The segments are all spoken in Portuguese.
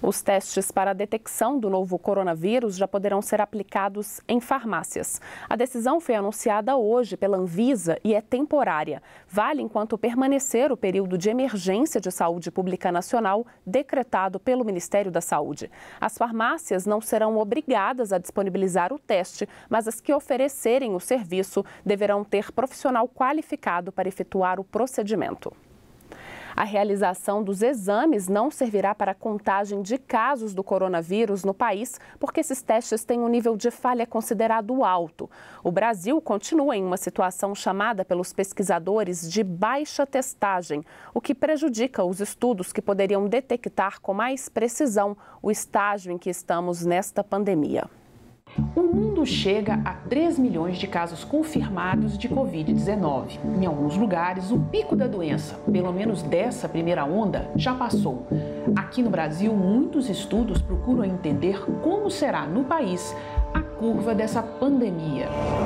Os testes para a detecção do novo coronavírus já poderão ser aplicados em farmácias. A decisão foi anunciada hoje pela Anvisa e é temporária. Vale enquanto permanecer o período de emergência de saúde pública nacional decretado pelo Ministério da Saúde. As farmácias não serão obrigadas a disponibilizar o teste, mas as que oferecerem o serviço deverão ter profissional qualificado para efetuar o procedimento. A realização dos exames não servirá para a contagem de casos do coronavírus no país, porque esses testes têm um nível de falha considerado alto. O Brasil continua em uma situação chamada pelos pesquisadores de baixa testagem, o que prejudica os estudos que poderiam detectar com mais precisão o estágio em que estamos nesta pandemia. O mundo chega a 3 milhões de casos confirmados de Covid-19. Em alguns lugares, o pico da doença, pelo menos dessa primeira onda, já passou. Aqui no Brasil, muitos estudos procuram entender como será no país a curva dessa pandemia.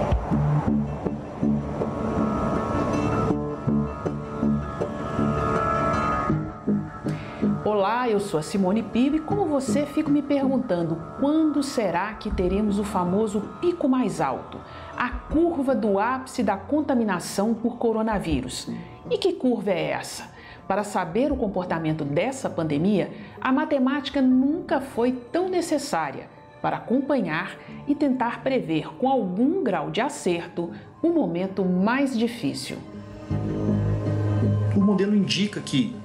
Olá, eu sou a Simone Piva e como você, fico me perguntando quando será que teremos o famoso pico mais alto, a curva do ápice da contaminação por coronavírus. E que curva é essa? Para saber o comportamento dessa pandemia, a matemática nunca foi tão necessária para acompanhar e tentar prever com algum grau de acerto o momento mais difícil. O modelo indica que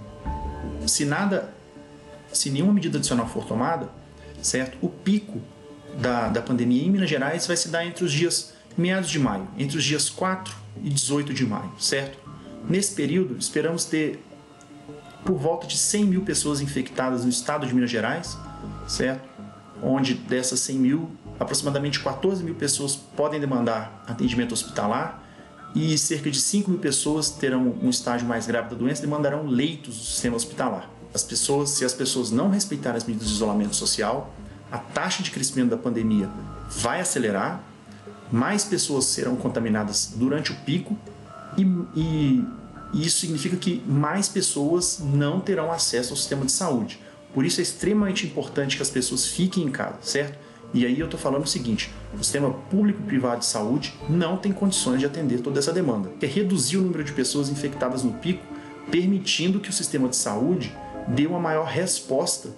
se nenhuma medida adicional for tomada, certo? O pico da pandemia em Minas Gerais vai se dar entre os dias meados de maio, entre os dias 4 e 18 de maio, certo? Nesse período, esperamos ter por volta de 100 mil pessoas infectadas no estado de Minas Gerais, certo? Onde dessas 100 mil, aproximadamente 14 mil pessoas podem demandar atendimento hospitalar e cerca de 5 mil pessoas terão um estágio mais grave da doença e demandarão leitos do sistema hospitalar. Se as pessoas não respeitarem as medidas de isolamento social, a taxa de crescimento da pandemia vai acelerar, mais pessoas serão contaminadas durante o pico e isso significa que mais pessoas não terão acesso ao sistema de saúde. Por isso é extremamente importante que as pessoas fiquem em casa, certo? E aí eu estou falando o seguinte, o sistema público e privado de saúde não tem condições de atender toda essa demanda. É reduzir o número de pessoas infectadas no pico, permitindo que o sistema de saúde dê uma maior resposta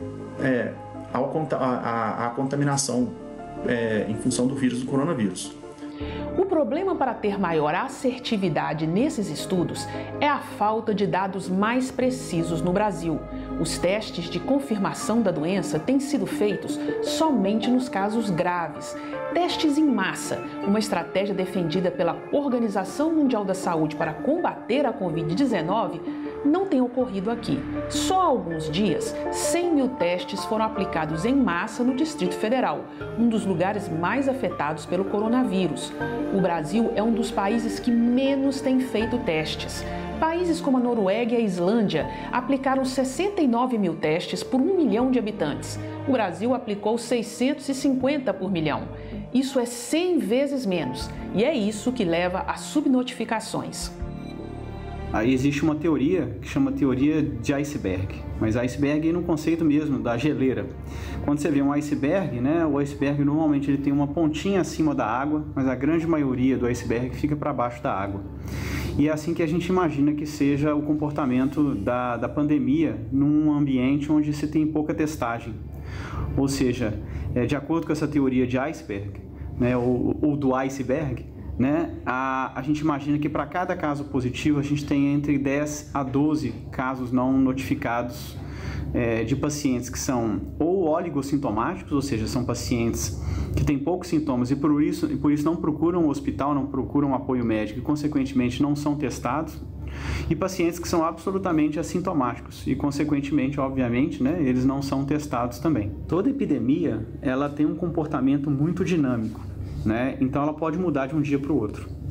à contaminação em função do vírus do coronavírus. O problema para ter maior assertividade nesses estudos é a falta de dados mais precisos no Brasil. Os testes de confirmação da doença têm sido feitos somente nos casos graves. Testes em massa, uma estratégia defendida pela Organização Mundial da Saúde para combater a Covid-19, não tem ocorrido aqui. Só há alguns dias, 100 mil testes foram aplicados em massa no Distrito Federal, um dos lugares mais afetados pelo coronavírus. O Brasil é um dos países que menos tem feito testes. Países como a Noruega e a Islândia aplicaram 69 mil testes por 1 milhão de habitantes. O Brasil aplicou 650 por milhão. Isso é 100 vezes menos e é isso que leva a subnotificações. Aí existe uma teoria que chama teoria de iceberg, mas iceberg é no conceito mesmo da geleira. Quando você vê um iceberg, né, o iceberg normalmente ele tem uma pontinha acima da água, mas a grande maioria do iceberg fica para baixo da água. E é assim que a gente imagina que seja o comportamento da pandemia num ambiente onde se tem pouca testagem. Ou seja, de acordo com essa teoria de iceberg, né, ou do iceberg, né, a gente imagina que para cada caso positivo a gente tem entre 10 a 12 casos não notificados de pacientes que são ou oligossintomáticos, ou seja, são pacientes que têm poucos sintomas e por isso não procuram o hospital, não procuram apoio médico e consequentemente não são testados, e pacientes que são absolutamente assintomáticos e consequentemente, obviamente, né, eles não são testados também. Toda epidemia ela tem um comportamento muito dinâmico. Né? Então ela pode mudar de um dia para o outro.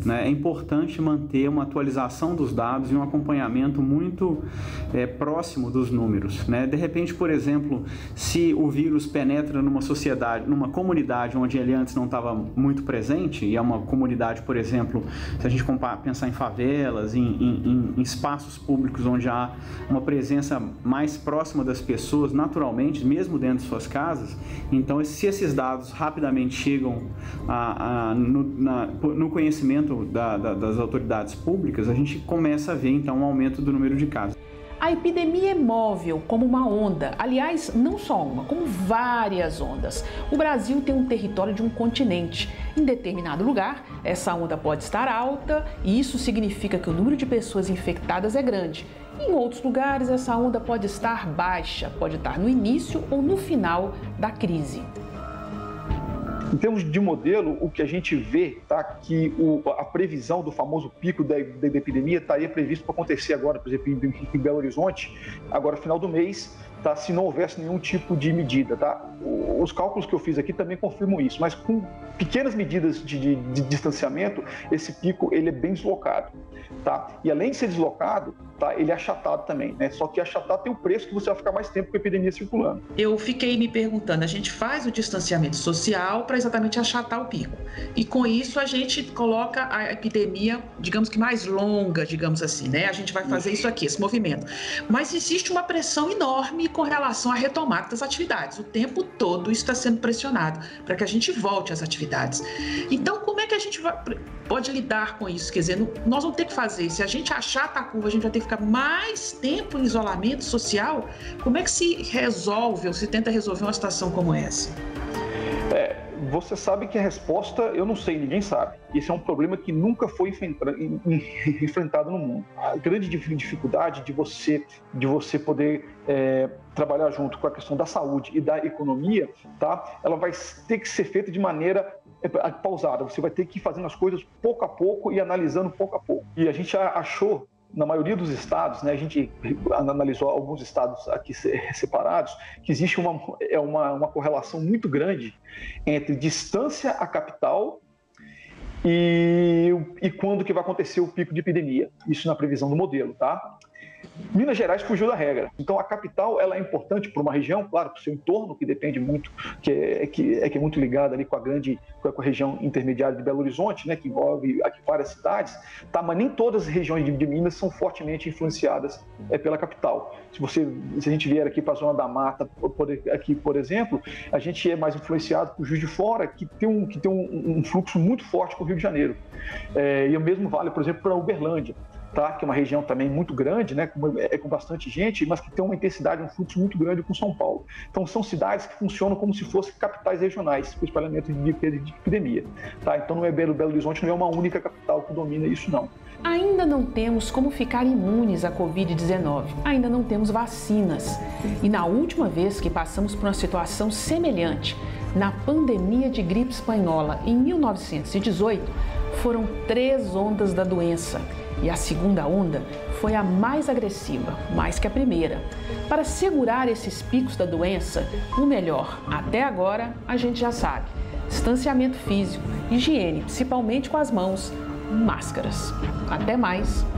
né, é importante manter uma atualização dos dados e um acompanhamento muito próximo dos números, né? De repente, por exemplo, se o vírus penetra numa sociedade, numa comunidade onde ele antes não estava muito presente, e é uma comunidade, por exemplo, se a gente pensar em favelas, em espaços públicos onde há uma presença mais próxima das pessoas, naturalmente, mesmo dentro de suas casas, então se esses dados rapidamente chegam no conhecimento das autoridades públicas, a gente começa a ver então um aumento do número de casos. A epidemia é móvel como uma onda, aliás, não só uma, como várias ondas. O Brasil tem um território de um continente. Em determinado lugar, essa onda pode estar alta e isso significa que o número de pessoas infectadas é grande. Em outros lugares, essa onda pode estar baixa, pode estar no início ou no final da crise. Em termos de modelo, o que a gente vê, tá, que a previsão do famoso pico da epidemia estaria previsto para acontecer agora, por exemplo, em Belo Horizonte, agora final do mês, tá, se não houvesse nenhum tipo de medida. Tá? Os cálculos que eu fiz aqui também confirmam isso, mas com pequenas medidas de distanciamento, esse pico ele é bem deslocado. Tá? E além de ser deslocado, tá, ele é achatado também, né? Só que achatado tem o preço que você vai ficar mais tempo com a epidemia circulando. Eu fiquei me perguntando, a gente faz o distanciamento social para exatamente achatar o pico. E com isso a gente coloca a epidemia, digamos que mais longa, digamos assim, né? A gente vai fazer isso aqui, esse movimento. Mas existe uma pressão enorme com relação à retomada das atividades. O tempo todo está sendo pressionado para que a gente volte às atividades. Então, como é que a gente pode lidar com isso? Quer dizer, nós vamos ter que fazer, se a gente achata a curva, a gente vai ter que ficar mais tempo em isolamento social. Como é que se resolve ou se tenta resolver uma situação como essa? Você sabe que a resposta, eu não sei, ninguém sabe. Esse é um problema que nunca foi enfrentado no mundo. A grande dificuldade de você poder trabalhar junto com a questão da saúde e da economia, tá? Ela vai ter que ser feita de maneira pausada. Você vai ter que ir fazendo as coisas pouco a pouco e analisando pouco a pouco. E a gente achou, na maioria dos estados, né, a gente analisou alguns estados aqui separados, que existe uma correlação muito grande entre distância à capital e quando que vai acontecer o pico de epidemia. Isso na previsão do modelo, tá? Minas Gerais fugiu da regra. Então, a capital ela é importante para uma região, claro, para o seu entorno, que depende muito, que é muito ligado ali com a região intermediária de Belo Horizonte, né, que envolve aqui várias cidades, tá? Mas nem todas as regiões de Minas são fortemente influenciadas pela capital. Se a gente vier aqui para a Zona da Mata, aqui, por exemplo, a gente é mais influenciado por Juiz de Fora, que tem um fluxo muito forte com o Rio de Janeiro. E o mesmo vale, por exemplo, para Uberlândia. Tá? Que é uma região também muito grande, né? com bastante gente, mas que tem uma intensidade, um fluxo muito grande com São Paulo. Então, são cidades que funcionam como se fossem capitais regionais para o espalhamento de epidemia. Tá? Então, não é Belo Horizonte, não é uma única capital que domina isso, não. Ainda não temos como ficar imunes à Covid-19, ainda não temos vacinas. E na última vez que passamos por uma situação semelhante, na pandemia de gripe espanhola, em 1918, foram 3 ondas da doença. E a segunda onda foi a mais agressiva, mais que a primeira. Para segurar esses picos da doença, o melhor, até agora, a gente já sabe: distanciamento físico, higiene, principalmente com as mãos, máscaras. Até mais!